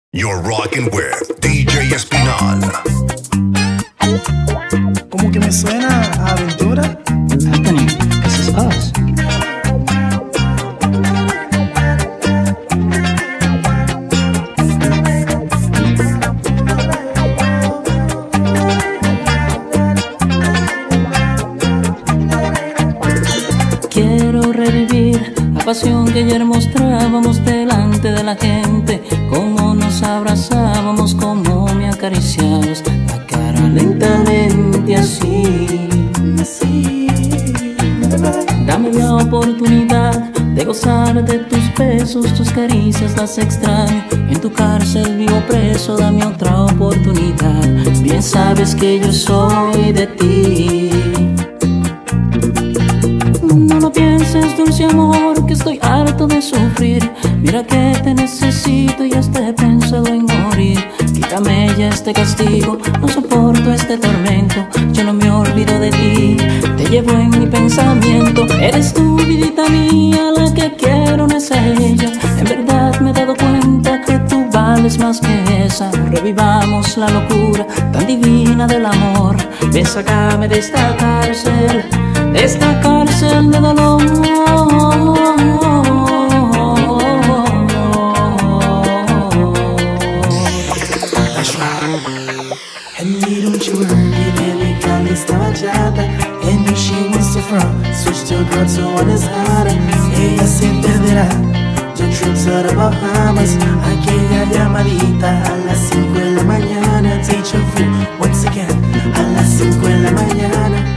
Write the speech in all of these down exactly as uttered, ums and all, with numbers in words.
You're rocking with D J Espinal. Como que me suena a aventura. Anthony, this is us. Quiero revivir la pasión que ayer mostrábamos delante de la gente, cómo nos abrazábamos, cómo me acariciabas la cara lentamente así. Dame la oportunidad de gozar de tus besos, tus caricias las extraño. En tu cárcel vivo preso, dame otra oportunidad. Bien sabes que yo soy de ti. No lo pienses, dulce amor, que estoy harto de sufrir. Mira que te necesito y hasta he pensado en morir. Quítame ya este castigo, no soporto este tormento. Yo no me olvido de ti, te llevo en mi pensamiento. Eres tú, vidita mía, la que quiero, no es ella. En verdad me he dado cuenta que tú vales más que esa. Revivamos la locura tan divina del amor. Ven, sácame de esta cárcel, de esta cárcel de dolor. And me don't you worry, baby girl, estaba chata. And me she wants to from switch to a girl to one is harder. Ella se perderá, yo trip to the Bahamas. Aquella llamadita a las cinco de la mañana. Teacher fool, once again, a las cinco de la mañana.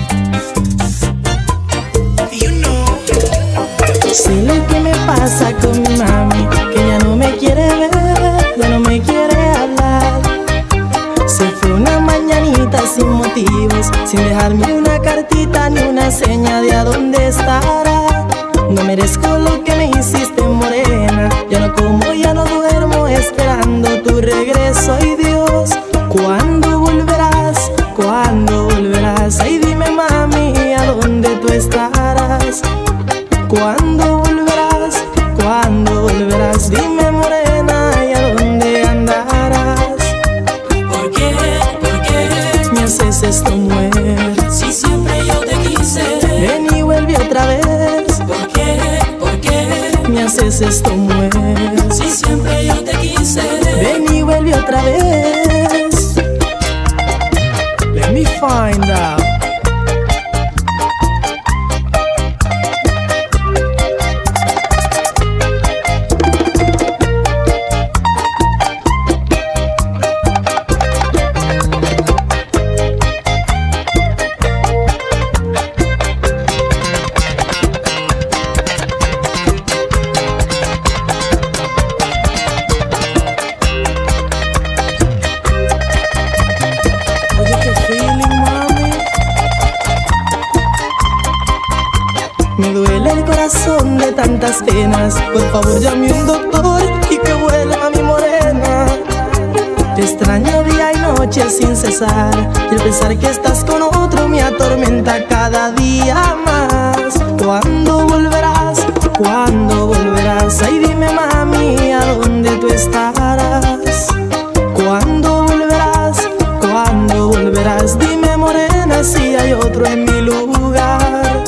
Sé lo que me pasa con mi mami, que ya no me quiere ver, ya no me quiere hablar. Se fue una mañanita sin motivos, sin dejarme una cartita ni una seña de a dónde estará. No merezco lo que me hiciste, morena. Ya no como, ya no duermo, esperando tu regreso. Ay Dios, ¿cuándo volverás? ¿Cuándo volverás? Ay dime mami, ¿a dónde tú estarás? ¿Cuándo volverás? ¿Cuándo volverás? Dime morena, ¿y a dónde andarás? ¿Por qué? ¿Por qué? Me haces esto, mujer. Si siempre yo te quise. Ven y vuelve otra vez. ¿Por qué? ¿Por qué? Me haces esto, mujer. Si siempre yo te quise. Ven y vuelve otra vez. Let me find out. Me duele el corazón de tantas penas. Por favor llame un doctor y que vuelva mi morena. Te extraño día y noche sin cesar, y el pensar que estás con otro me atormenta cada día más. ¿Cuándo volverás? ¿Cuándo volverás? Ay dime mami, ¿a dónde tú estarás? ¿Cuándo volverás? ¿Cuándo volverás? Dime morena si hay otro en mi lugar.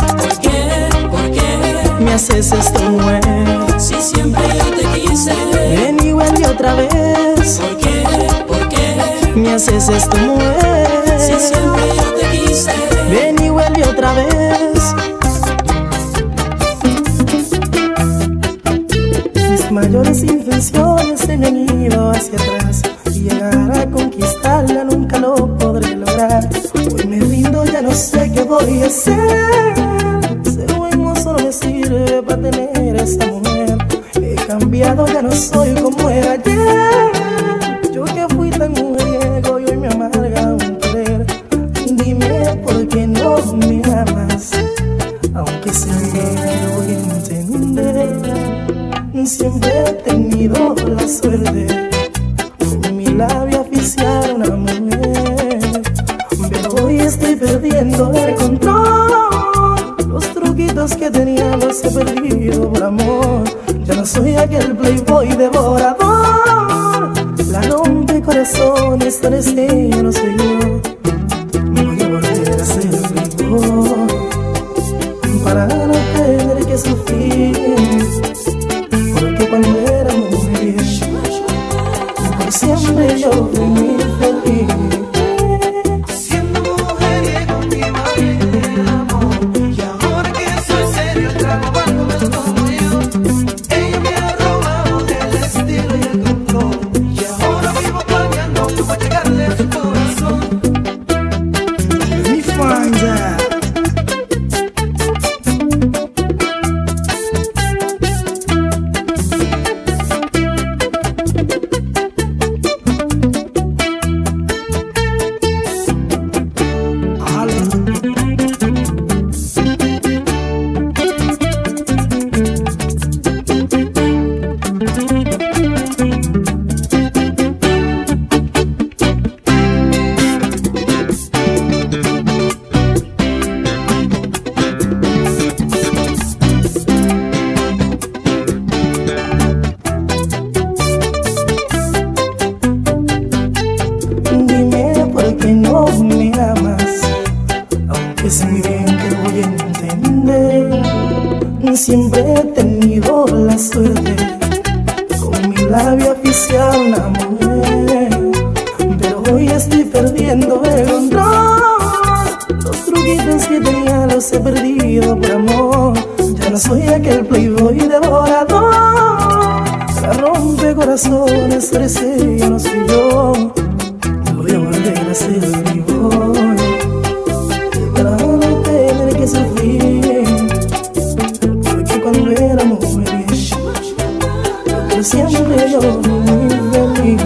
Me haces esto, mujer. Si siempre yo te quise. Ven y vuelve otra vez. ¿Por qué? ¿Por qué? Me haces esto, mujer. Si siempre yo te quise. Ven y vuelve otra vez. Mis mayores intenciones se me han ido hacia atrás, y llegar a conquistarla nunca lo podré lograr. Hoy me rindo, ya no sé qué voy a hacer. Ser buen mozo no me sirve para tener esa mujer. He cambiado, ya no soy como era ayer. Yo que fui tan mujeriego y hoy me amarga un querer. Dime por qué no me amas, aunque sé que lo voy a entender. Siempre he tenido la suerte con mi labio oficial una mujer, pero hoy estoy perdiendo el control. Los truquitos que tenía los he perdido por amor. Ya no soy aquel playboy devorador. corazón, esta vez ella no soy yo. Voy a volver a ser vivo para no tener que sufrir, porque cuando era mujer por siempre yo fui muy feliz. Siendo mujeriego iba bien en el amor, y ahora que soy serio el trago barco me lo tomo yo. Ella me ha robado el estilo y el control, y ahora vivo planeando cómo llegarle a su corazón. Let me find out. Es muy bien que voy a entender. Siempre he tenido la suerte con mi labio oficial una mujer, pero hoy estoy perdiendo el control. Los truquitos que tenía los he perdido por amor. Ya no soy aquel playboy devorador. La rompe corazones, trece, ya no soy yo. Voy a volver a ser vivo para no tener que sufrir, porque cuando era mujer yo siempre yo fui muy feliz.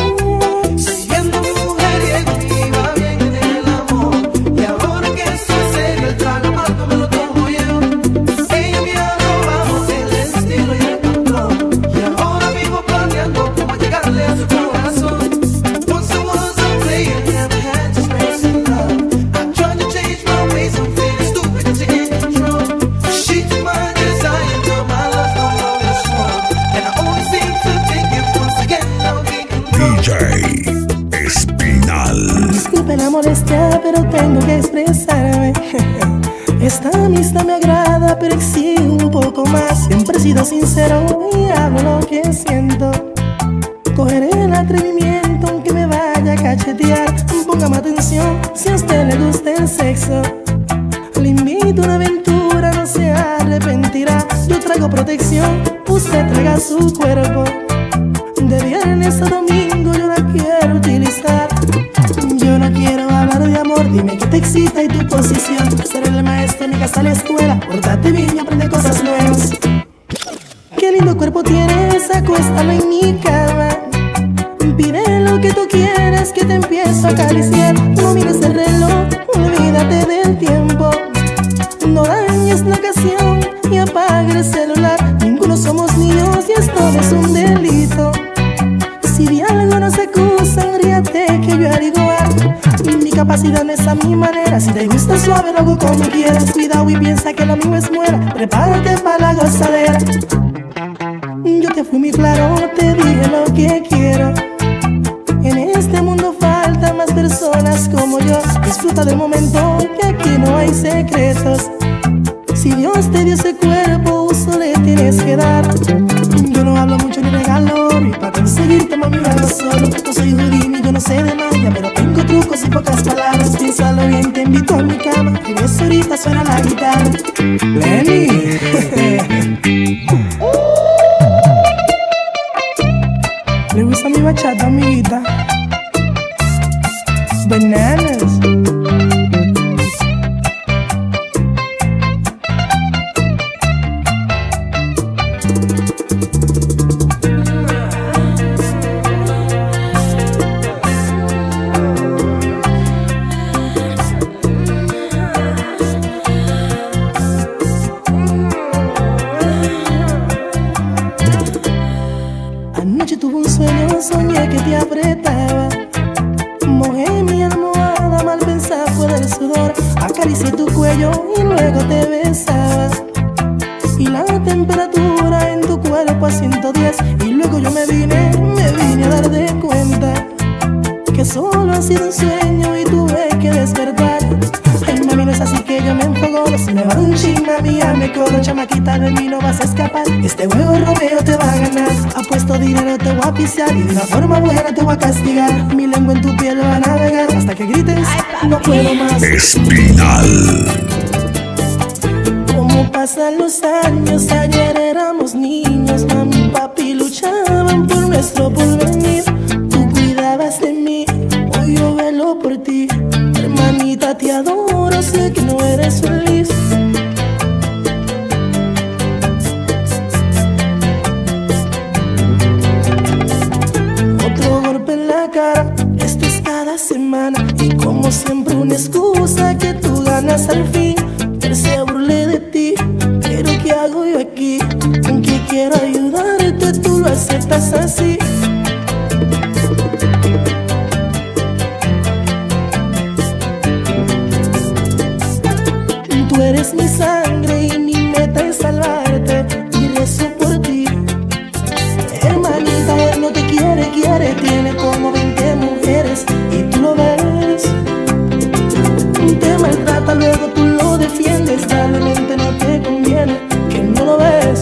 Siendo mujeriego iba bien en el amor, y ahora que soy serio el trago amargo me lo tomo yo. Ella me ha robado el estilo y el control, y ahora vivo planeando cómo llegarle a su corazón. Once I was a player, never had to space in love. I tried to change my ways, I'm feeling stupid to get control. She took my desire, now my love no longer strong, and I only seem to think if once again I'll be control. D J Espinal. Disculpe la molestia, pero tengo que expresarme. Esta amistad me agrada, pero exige un poco más. Siempre he sido sincero y hablo lo que siento. Cogeré el atrevimiento aunque me vaya a cachetear. Póngame atención si a usted le gusta el sexo. Le invito a una aventura, no se arrepentirá. Yo traigo protección, usted traiga su cuerpo. De viernes a domingo yo la quiero utilizar. Yo no quiero hablar de amor, dime qué te excita y tu posición. Seré el maestro en mi casa, la escuela. Pórtate bien y aprende cosas nuevas. Qué lindo cuerpo tienes, acuéstalo en mi cama. Pide lo que tú quieres, que te empiezo a acariciar. No mires el reloj, olvídate del tiempo. No dañes la ocasión y apaga el celular. Ninguno somos niños y esto es un delito. Si de algo nos acusan, ríate que yo haré igual. Mi capacidad no es a mi manera. Si te gusta suave, lo hago como quieras. Cuidado y piensa que lo mío es muera. Prepárate para la gozadera. Yo te fui muy claro, te dije lo que quiero. En este mundo faltan más personas como yo. Disfruta del momento, que aquí no hay secretos. Si Dios te dio ese cuerpo, uso le tienes que dar. Yo no hablo mucho ni regalo, y para conseguirte mami hago solo. No soy Houdini, yo no sé de magia, pero tengo trucos y pocas palabras. Piénsalo bien, te invito a mi cama, y ves ahorita suena la guitarra. Lenny. ¿Le gusta mi bachata, amiguita? Bananas. Anoche tuve un sueño, soñé que te apretaba. Mojé mi almohada, mal pensada fue del sudor. Acaricié tu cuello y luego te besaba. Y la temperatura en tu cuerpo a ciento diez. Y luego yo me vine, me vine a dar de cuenta sido un sueño y tuve que despertar. Ay, mami, no es así que yo me enfogo. Si me va un chin, mami, ya me corro. Chamaquita, de mí no vas a escapar. Este juego Romeo te va a ganar. Apuesto dinero, te voy a pisar. Y de una forma buena te voy a castigar. Mi lengua en tu piel va a navegar hasta que grites, no puedo más. Espinal. Como pasan los años, ayer éramos niños. Mami y papi luchaban por nuestro porvenir. Tú cuidabas de mí, hoy yo velo por ti. Hermanita, te adoro, sé que no eres feliz. Otro golpe en la cara, esto es cada semana. Y como siempre una excusa que tú ganas al fin. Él se burle de ti, pero ¿qué hago yo aquí? Aunque quiero ayudarte, tú lo aceptas así. Tú eres mi sangre y mi meta es salvarte. Y rezo por ti. Hermanita, él no te quiere, quiere. Tiene como veinte mujeres y tú lo ves. Te maltrata, luego tú lo defiendes. Realmente no te conviene, que no lo ves.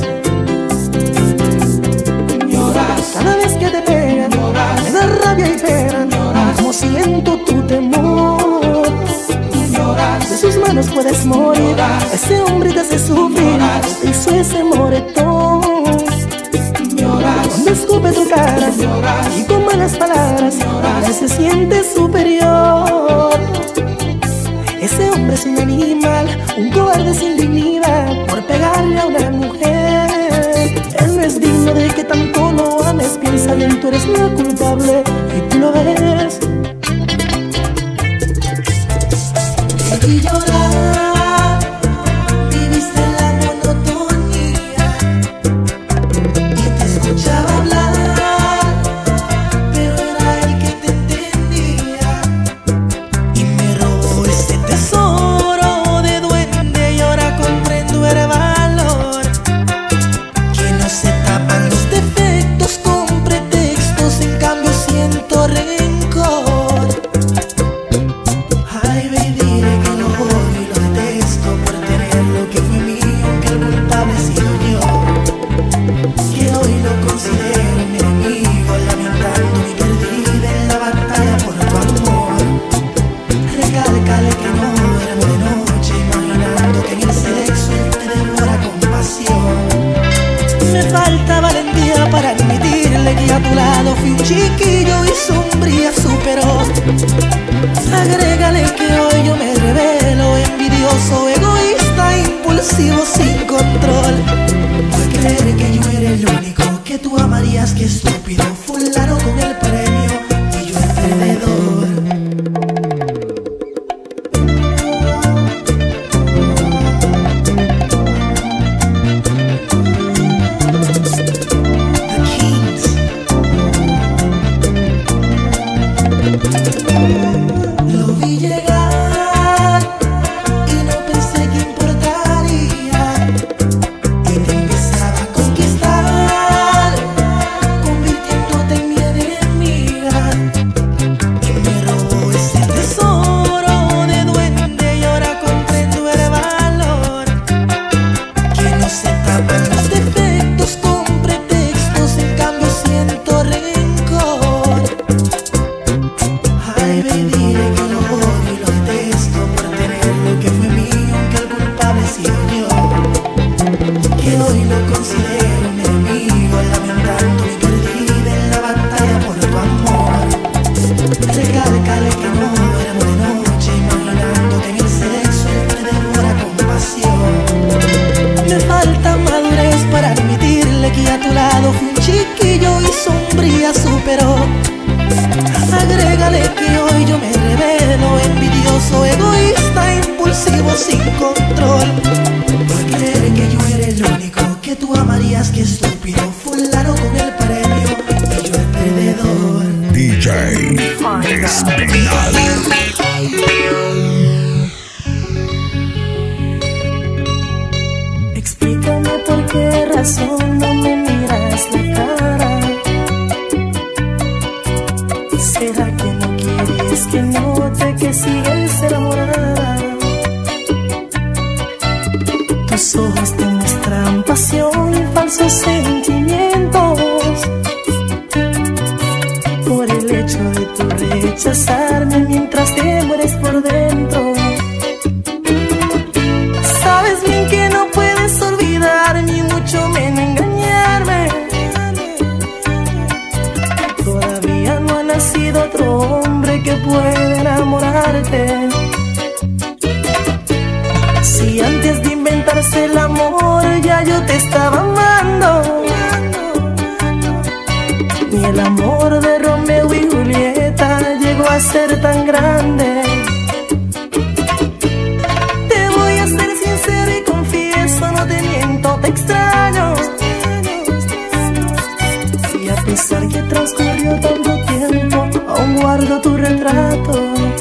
Lloras cada vez que te pegan, lloras. Me da rabia y pena, lloras. Como siento tu temor, lloras. De sus manos puedes morir, lloras. Ese hombre te hace sufrir, lloras. Te hizo ese moretón, lloras. Cuando escupe tu cara, lloras. Y con malas palabras, lloras. Él se siente superior. Ese hombre es un animal, un cobarde sin dignidad, por pegarle a una mujer. Él no es digno de que tanto lo ames. Piensa bien, tú eres la culpable y tú lo ves. Te vi llorar, viviste la monotonía y te escuchaba hablar, pero era él que te entendía. Y me robó ese tesoro de duende y ahora comprendo el valor. Que no se tapan los defectos con pretextos, en cambio siento rencor. Ay, baby, dile que lo odio y lo detesto por tener lo que fue mío, que el culpable he sido yo. Que hoy lo considero mi enemigo, lamentando mi perdida en la batalla por tu amor. Recálcale que no duermo de noche, imaginando que en el sexo él te devora con pasión. Me falta valentía para admitirle que a tu lado fui un chiquillo y sombría superó. Agrégale que hoy yo me revelo, envidioso, egoísta, impulsivo, sin control. Por creer que yo era el único que tú amarías, que estúpido, fulano con el premio y yo el perdedor. Lo vi llegar y no pensé que importaría, y te empezaba a conquistar, convirtiéndote en mi enemiga. Y me robó ese tesoro de duende y ahora comprendo el valor. Que no se tapan los defectos con pretextos, en cambio siento rencor. Ay, baby, dile que lo odio y lo detesto por tener lo que fue mío, que el culpable he sido yo. Que hoy lo considero mi enemigo, lamentando mi perdida en la batalla por tu amor. Recálcale que no duermo de noche, imaginando que en el sexo él te devora con pasión. Me falta madurez para admitirle que a tu lado fui un chiquillo y sombría superó. Agrégale que hoy yo me revelo, envidioso, egoísta, impulsivo, sin control. Por creer que yo era el único que tú amarías, que estúpido, fulano con el premio y yo el perdedor. D J Espinal. Explícame por qué razón no me miras la cara. ¿Será que no quieres que me rechazarme mientras te mueres por dentro. Sabes bien que no puedes olvidar ni mucho menos engañarme. Todavía no ha nacido otro hombre que pueda enamorarte. Si antes de inventarse el amor ya yo te estaba amando, ni el amor de Romeo y Julieta llegó a ser tan grande. Te voy a ser sincero y confieso, no te miento, te extraño. Y a pesar que transcurrió tanto tiempo, aún guardo tu retrato.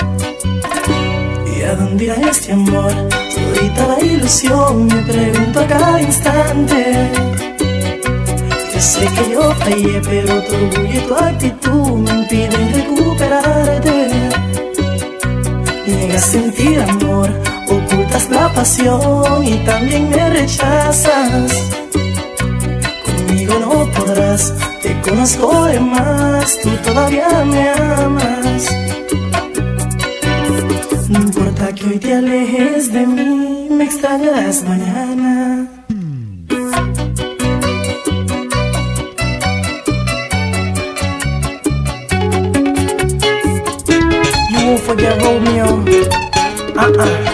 ¿Y a dónde irá este amor? Todita la ilusión, me pregunto a cada instante. Yo sé que yo fallé, pero tu orgullo y tu actitud me impiden recuperarte. Niegas sentir amor, ocultas la pasión y también me rechazas. Conmigo no podrás, te conozco de más, tú todavía me amas. No importa que hoy te alejes de mí, me extrañarás mañana. You won't forget Romeo. Uh-uh.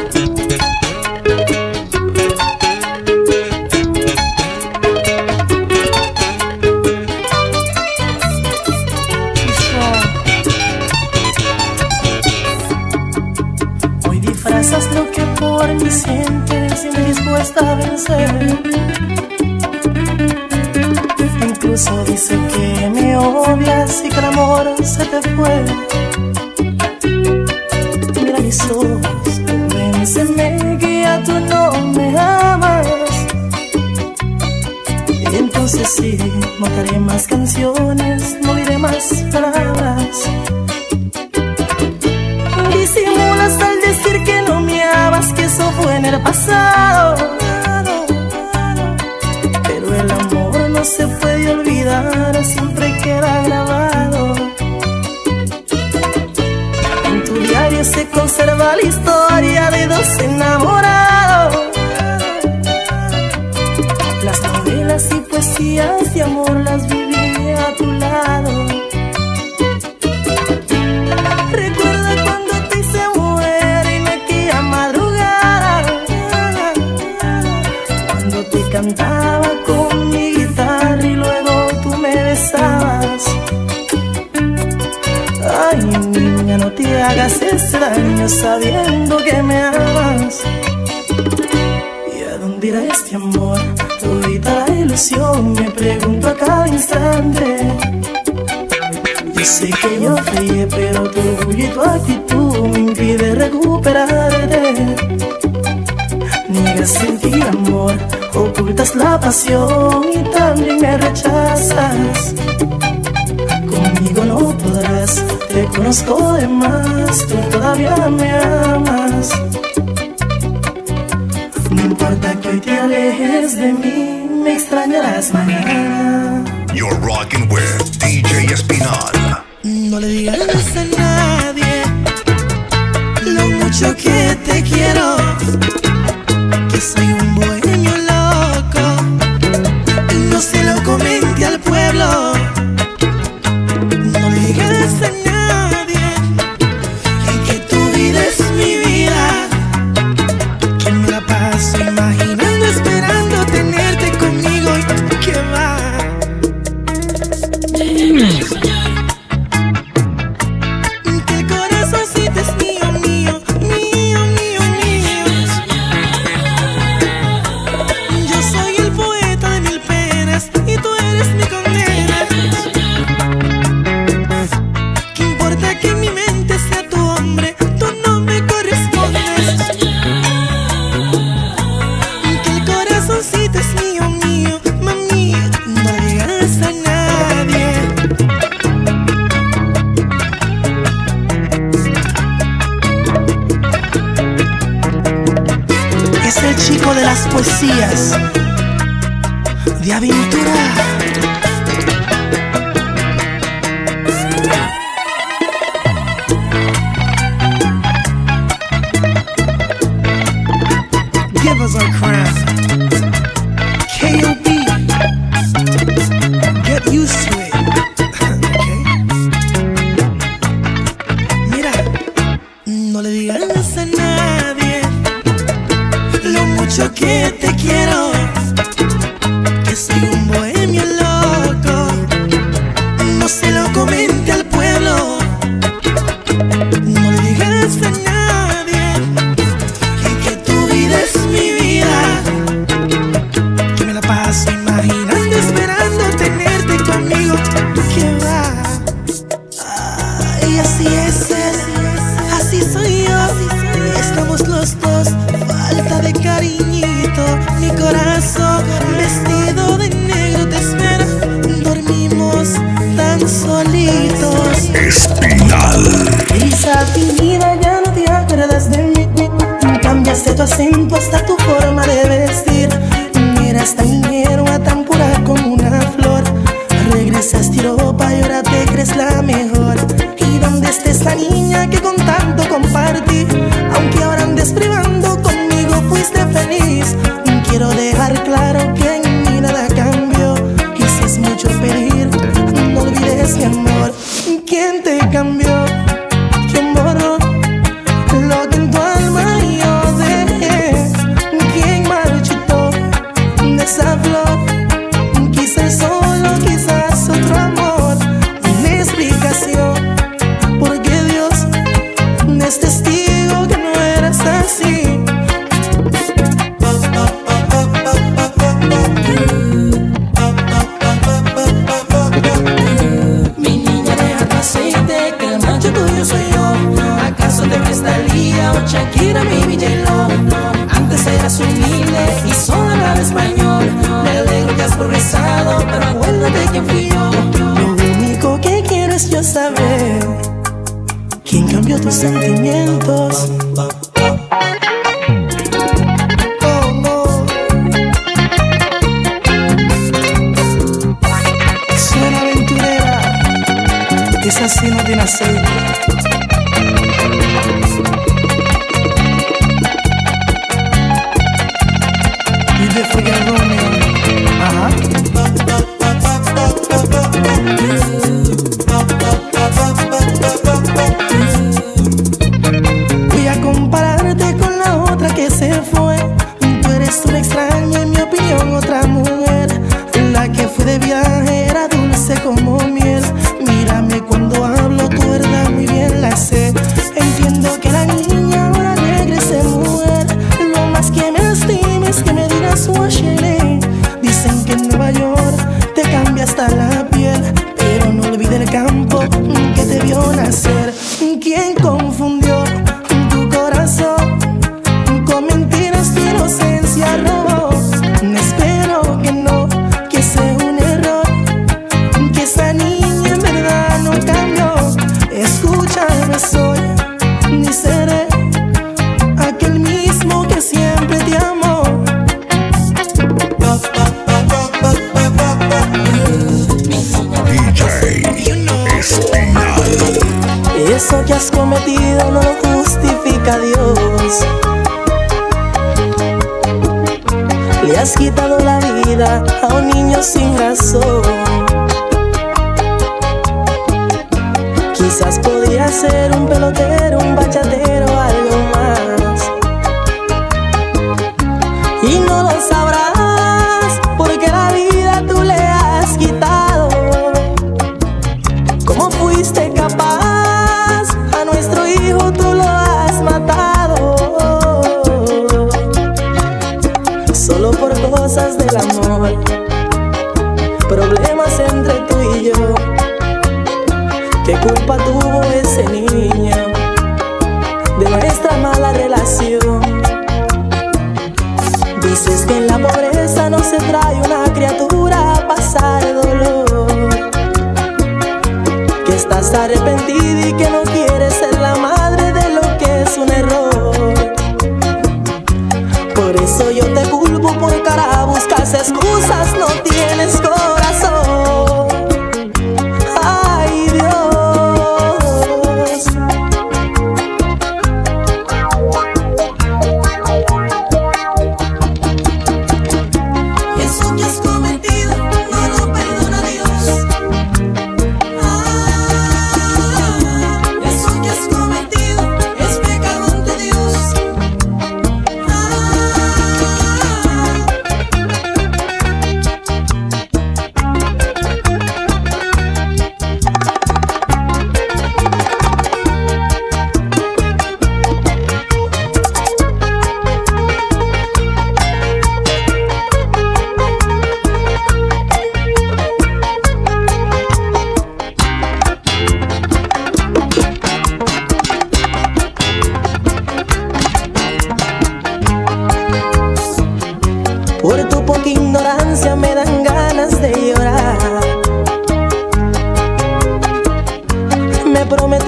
Disfrazas lo que por mí sientes y me dispuesta a vencer. Incluso dice que me odias y que el amor se te fue. Mira mis ojos, convénceme que ya tú no me amas. Y entonces sí, no te haré más canciones, no diré más palabras. Disimulas al decir que no me amas, que eso fue en el pasado. Pero el amor no se puede olvidar, siempre queda grabado. En tu diario se conserva la historia de dos enamorados. Las novelas y poesías de amor las viví a tu lado. Cantaba con mi guitarra y luego tú me besabas. Ay, niña, no te hagas ese daño sabiendo que me amas. ¿Y a dónde irá este amor? Todita la ilusión, me pregunto a cada instante. Yo sé que yo fallé, pero tu orgullo y tu actitud me impide recuperarte. Niegas sentir amor, ocultas la pasión y también me rechazas. Conmigo no podrás, te conozco de más, tú todavía me amas. No importa que hoy te alejes de mí, me extrañarás mañana. You're rocking with D J Espinal. No le digas a nadie lo mucho que te quiero, que soy un bohemio loco, no se lo comente al pueblo. No le digas a nadie que tu vida es mi vida, que me la paso imaginando, esperando tenerte conmigo y que va. Que el corazoncito es mío, mío, mío, mío, mío. Yo soy el poeta de mil penas y tú eres mi condena. ¿Qué importa que mi mente sea tu hombre? Tú no me correspondes. Que el corazoncito es mío, mío, mami, no le digas a nadie. Es el chico de las poesías de aventura. así es él, así soy yo. Estamos los dos, falta de cariñito. Mi corazón vestido de negro te espera. Dormimos tan solitos. Espinal. Quizá mi vida ya no te acuerdas de mí. Cambiaste tu acento hasta tu forma de vestir. Eras tan ingenua, tan pura como una flor. Regresaste a Europa y ahora te crees la mejor. ¿Y dónde está esa niña que con tanto compartí? Aunque ahora andes privando, conmigo fuiste feliz. Quiero dejar claro que en mí nada cambió. Y si es mucho pedir, no olvides mi amor. ¿Quién te cambió? ¿Quién borró lo que en tu alma yo dejé? ¿Quién marchitó de esa flor? Quizás solo, quizás otro amor. Una explicación, porque Dios es testigo que no eras así. Mi niña, deja tu aceite, que el macho tuyo soy yo. ¿Acaso te presta Lía o Shakira, mi J Lo? Antes eras humilde y solo hablaba español. Me alegro que has progresado, pero acuérdate quién fui yo. Lo único que quiero es yo saber quién cambió tus sentimientos. Oh, no. Suena aventurera, esa sí no tiene aceite. Y de Frega Romeo. Ajá. Voy a compararte con la otra que se fue. Tú eres una extraña, en mi opinión, otra mujer. La que fue de viaje era dulce como miel. Mírame cuando hablo, tu verdad muy bien la sé. Entiendo que la niña ahora regrese mujer. Lo más que me lastima es que me digas Washington. Dicen que en Nueva York te cambia hasta la piel, pero no olvide el campo que te vio nacer. ¿Quién confundió tu corazón? Con mentiras tu inocencia robó. Espero que no, que sea un error, que esa niña en verdad no cambió. Escúchame, soy ni seré aquel mismo que siempre te amó. D J Espinal. Eso que has cometido no lo justifica Dios. Le has quitado la vida a un niño sin razón. Quizás podría ser un pelotero, un bachatero, algo más. Y no lo sabrás porque la vida tú le has quitado. ¿Cómo fuiste capaz? A nuestro hijo tú lo has matado. Solo por cosas del amor, problemas entre tú y yo. ¿Qué culpa tuvo ese niño de nuestra mala relación? Dices que en la pobreza no se trae una criatura a pasar dolor, que estás arrepentida y que no quieres ser la madre de lo que es un error. Por eso yo te culpo, por cara buscas excusas, no tienes corazón. Ay, Dios. Eso que has cometido no lo perdona Dios. Ah, eso que has cometido es pecado ante Dios. Ah,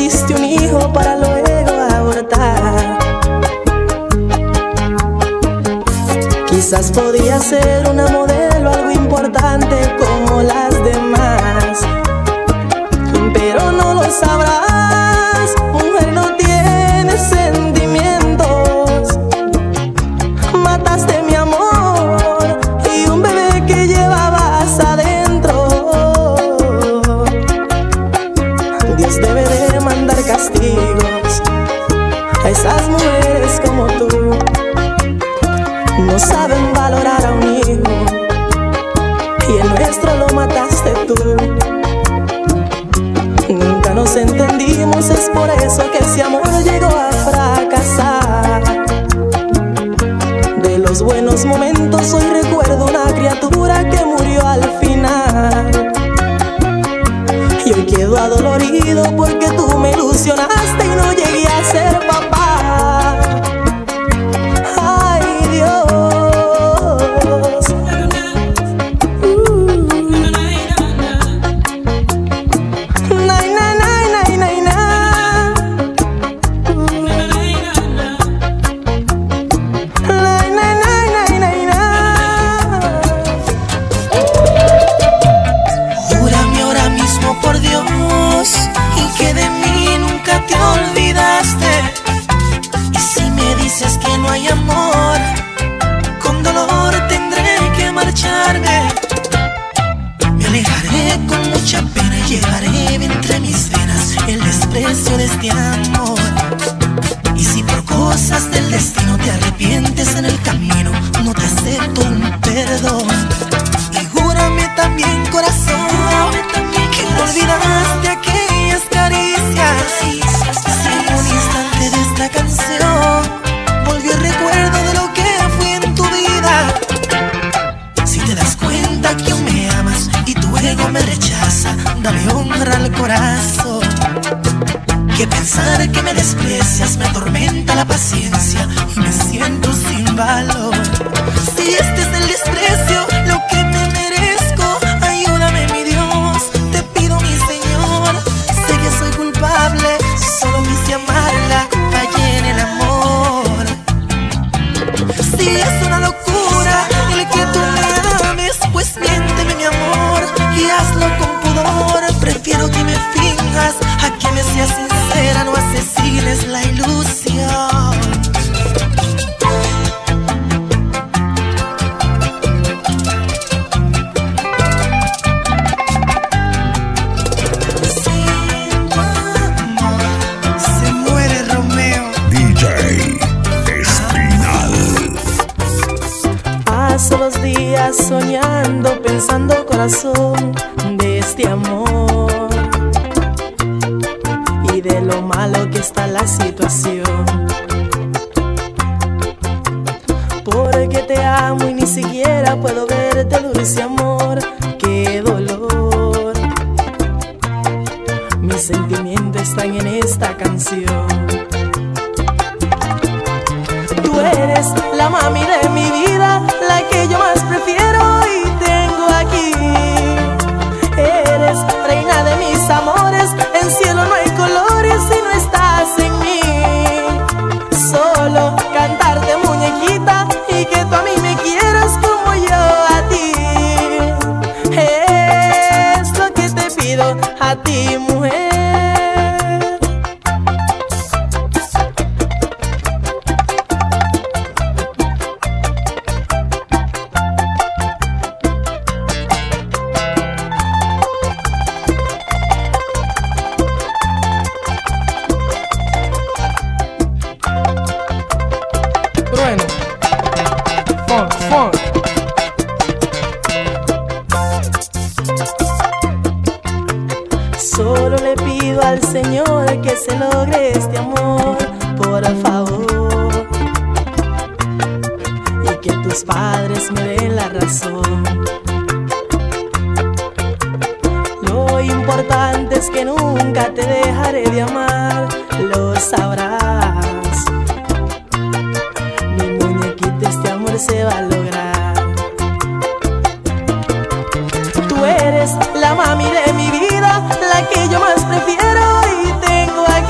diste un hijo para luego abortar. Quizás podía ser una modelo, algo importante como las demás, pero no lo sabrás, mujer, no tienes sentimientos. Mataste mi amor y un bebé que llevabas adentro. Dios debe de mandar castigos a esas mujeres como tú. No saben valorar a un hijo y el nuestro lo mataste tú. Nunca nos entendimos, es por eso que ese amor llegó a fracasar. De los buenos momentos hoy recuerdo una criatura que murió al final. Y hoy quedo adolorido porque tú me ilusionaste y no llegué a ser papá. Ay, Dios. De este amor, y si por cosas del destino te arrepientes en el camino, no te acepto un perdón. Y júrame también, corazón, que no olvidaste aquellas caricias. Si en un instante de esta canción volvió el recuerdo de lo que fui en tu vida. Si te das cuenta que aún me amas y tu ego me rechaza, dale honra al corazón. Que pensar que me desprecias me atormenta la paciencia y me siento sin valor. Si este es el desprecio lo que me merezco, ayúdame mi Dios, te pido mi Señor. Sé que soy culpable, solo quise amarla, fallé en el amor. Si es una locura el que tú me ames, pues miénteme mi amor y hazlo con pudor. Prefiero que me finjas a que me seas sincera, no asesines la ilusión. Sin tu amor se muere Romeo. D J Espinal. Paso los días soñando, pensando, corazón, de este amor y de lo malo que está la situación. Porque te amo y ni siquiera puedo verte, dulce amor, qué dolor. Mis sentimientos están en esta canción. Tú eres la mami de mi vida, la que yo más prefiero y tengo aquí. Eres reina de mis amores, en cielo no hay colores si no estás en mí. Solo cantarte, muñequita, y que tú a mí me quieras como yo a ti. Es lo que te pido a ti, mujer. Bueno, funk, funk. Solo le pido al Señor que se logre este amor, por favor, y que tus padres me den la razón. Lo importante es que nunca te dejaré de amar, lo sabrás. Mi muñequita, este amor se va a lograr. Tú eres la mami de mi vida, la que yo más prefiero y tengo aquí.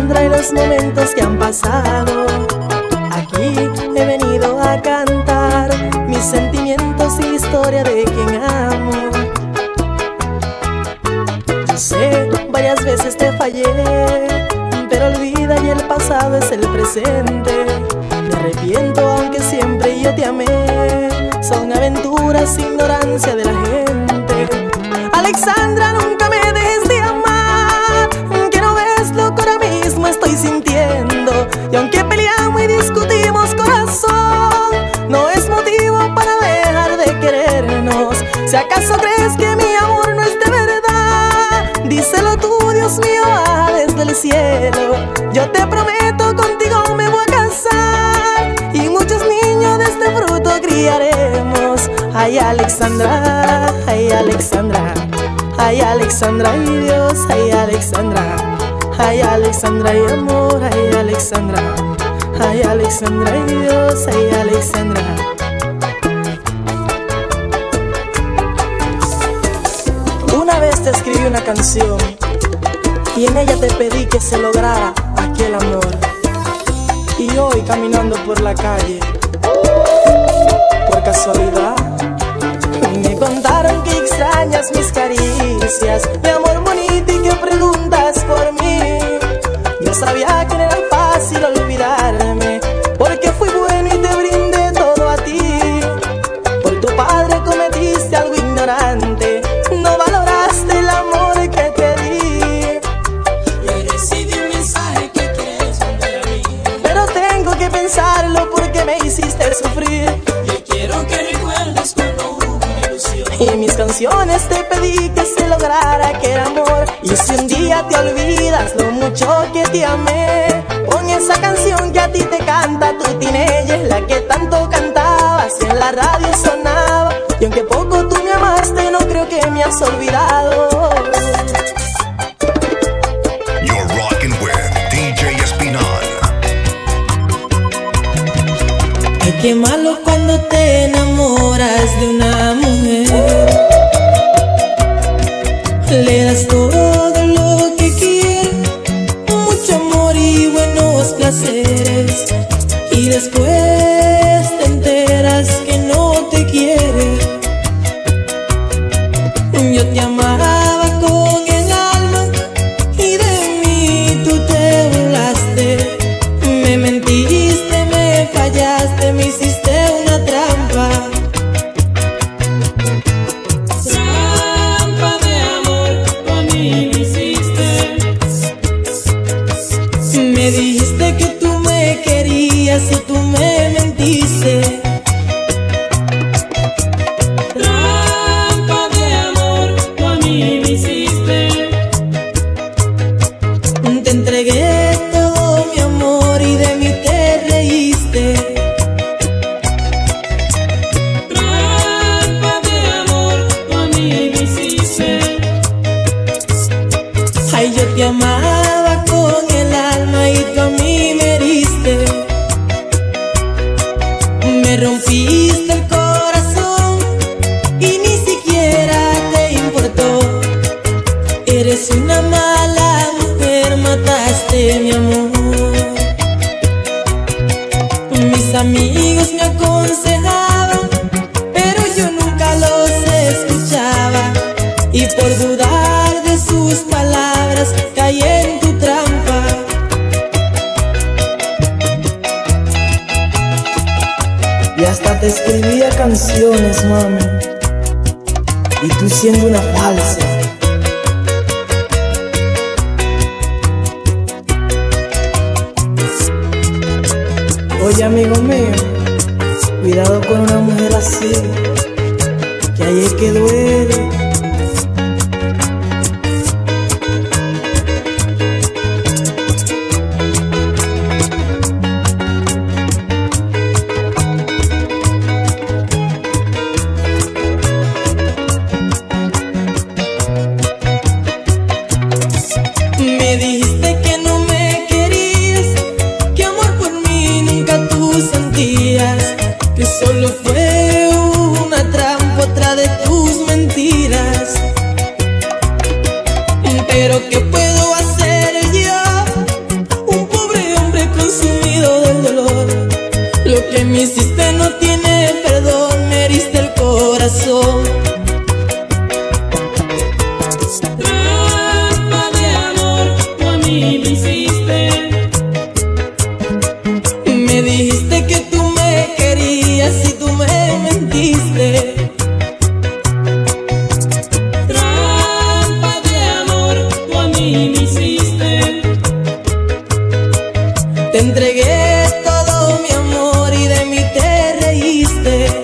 Alexandra y los momentos que han pasado. Aquí he venido a cantar mis sentimientos y la historia de quien amo. Yo sé, varias veces te fallé, pero olvida y el pasado es el presente. Me arrepiento aunque siempre yo te amé. Son aventuras, ignorancia de la gente. Alexandra, nunca me dejes de amar, que no ves lo que ahora mismo estoy sintiendo. Y aunque peleamos y discutimos, corazón, no es motivo para dejar de querernos. Si acaso crees que mi amor no es de verdad, díselo tú, Dios mío, baja desde el cielo. Yo te prometo, contigo me voy a casar y muchos niños de este fruto criaremos. Ay, Alexandra, ay, Alexandra, ay, Alexandra, ay, Dios, ay, Alexandra, ay, Alexandra, ay, amor, ay, Alexandra, ay, Alexandra, ay, Dios, ay, Alexandra. Una vez te escribí una canción y en ella te pedí que se lograra aquel amor. Y hoy caminando por la calle, por casualidad, me contaron que extrañas mis caricias, mi amor bonito, y que preguntas por mí. Yo sabía que no era fácil olvidarme, porque fui bueno y te brindé todo a ti. Por tu padre cometiste algo ignorante, no valoraste el amor que te di. Y hoy recibí un mensaje que quieres volver a mí, pero tengo que pensarlo porque me hiciste sufrir. yo quiero que recuerdes cuando hubo una ilusión. Y en mis canciones te pedí que se lograra aquel amor. Y si un día te olvidas lo mucho que te amé, pon esa canción que a ti te canta tu teenager, la que tanto cantabas y en la radio sonaba. Y aunque poco tú me amaste, no creo que me has olvidado. You're rocking with D J Espinal. Ay, qué malo cuando te enamoras de una mujer. Le das todo lo que quiere, mucho amor y buenos placeres, y después te enteras que no te quiere. Yo te amaba con el alma y de mí tú te burlaste. Me mentiste, me fallaste, me hiciste una trampa. Trampa de amor, tú a mí me hiciste. Me dijiste que tú me querías y tú me mentiste. Trampa de amor, tú a mí me hiciste. Te entregué todo mi amor y de mí te reíste. Trampa de amor, tú a mí me hiciste. Ay, yo te amaba con el alma y tú a mí me heriste. Me rompiste el corazón y ni siquiera te importó. Eres una mala mujer, mataste mi amor. Mis amigos me aconsejaban, pero yo nunca los escuchaba, y por dudar de sus palabras caí en tu trampa. Y hasta te escribía canciones, mami, y tú siendo una falsa. Oye, amigo mío, cuidado con una mujer así, que ahí es que duele. Me dijiste que no me querías, que amor por mí nunca tú sentías, que solo fue una trampa, otra de tus mentiras. entregué todo mi amor y de mí te reíste.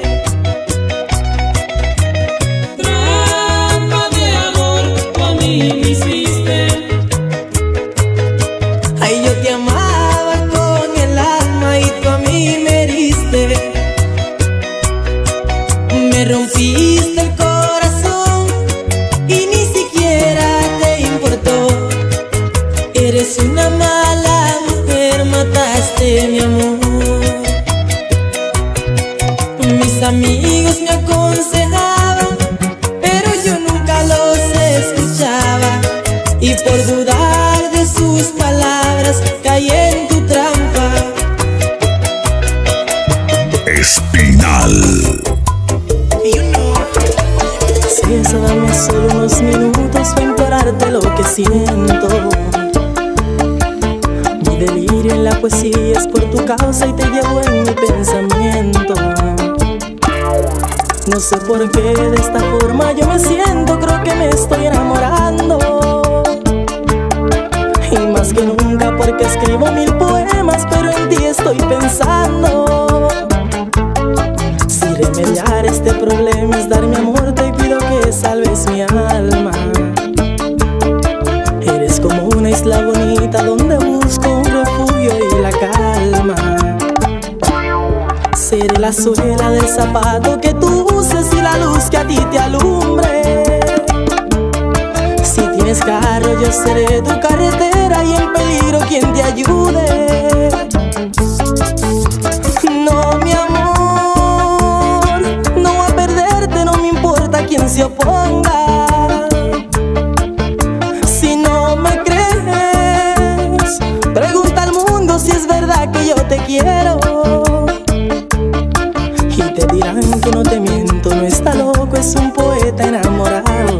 Trampa de amor tú a mí me hiciste. Ay, yo te amaba con el alma y tú a mí me heriste. Me rompiste el corazón y ni siquiera te importó. Eres una mala mujer, mataste mi amor. Mis amigos me aconsejaban, pero yo nunca los escuchaba. Y por dudar de sus palabras caí en tu trampa. Espinal. Si eso, dame solo unos minutos para implorarte lo que siento. Mi delirio en la poesía es por tu causa y te llevo en mi pensamiento. No sé por qué de esta forma yo me siento, creo que me estoy enamorando. Y más que nunca porque escribo mil poemas, pero en ti estoy pensando. Si remediar este problema es dar mi amor, te pido que salves mi alma. Eres como una isla bonita donde busco un refugio y la calma. Seré la suela del zapato que tú uses y la luz que a ti te alumbre. Si tienes carro yo seré tu carretera y en peligro quien te ayude. No, mi amor, no voy a perderte, no me importa quien se oponga. Si no me crees, pregunta al mundo si es verdad que yo te quiero. Y te dirán que no te miento, no está loco, es un poeta enamorado.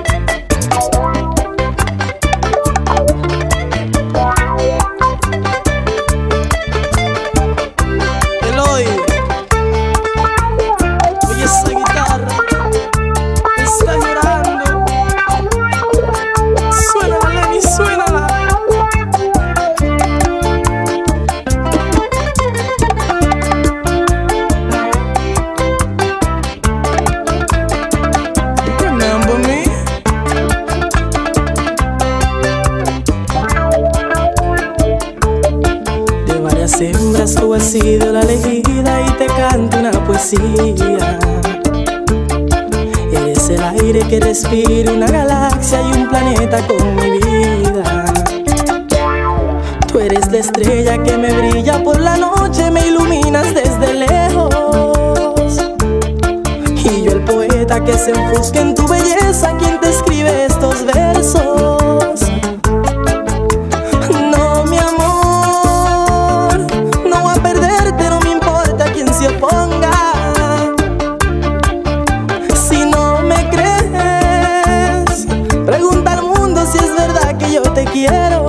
Eloy, oye esa guitarra, está llorando. Suénala, Lenny, suénala. Remember me? De varias hembras tú has sido la elegida y te canto una poesía. Eres el aire que respira una galaxia y un planeta con mi vida. Tú eres la estrella que me brilla por la noche, me iluminas desde lejos. Y yo el poeta que se enfusca en tu belleza, quien te escribe estos versos. No, mi amor, no voy a perderte, no me importa quien se oponga. Si no me crees, pregunta al mundo si es verdad que yo te quiero.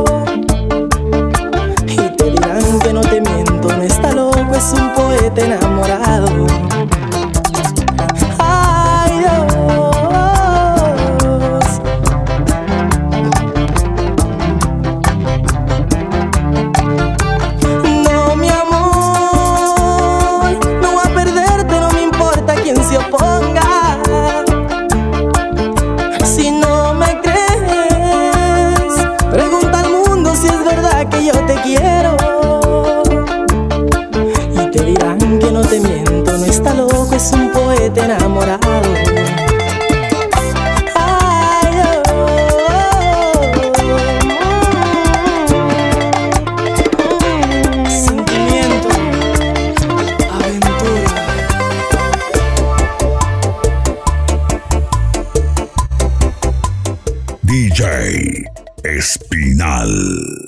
Y te dirán que no te miento, no está loco, es un poeta enamorado. Ay, Dios. No, mi amor, no voy a perderte, no me importa quien se oponga. Si no me crees, pregunta al mundo si es verdad que yo te quiero. Y te dirán que no te miento, no está loco, es un poeta enamorado. Ay, oh. Sentimiento, aventura. D J Espinal.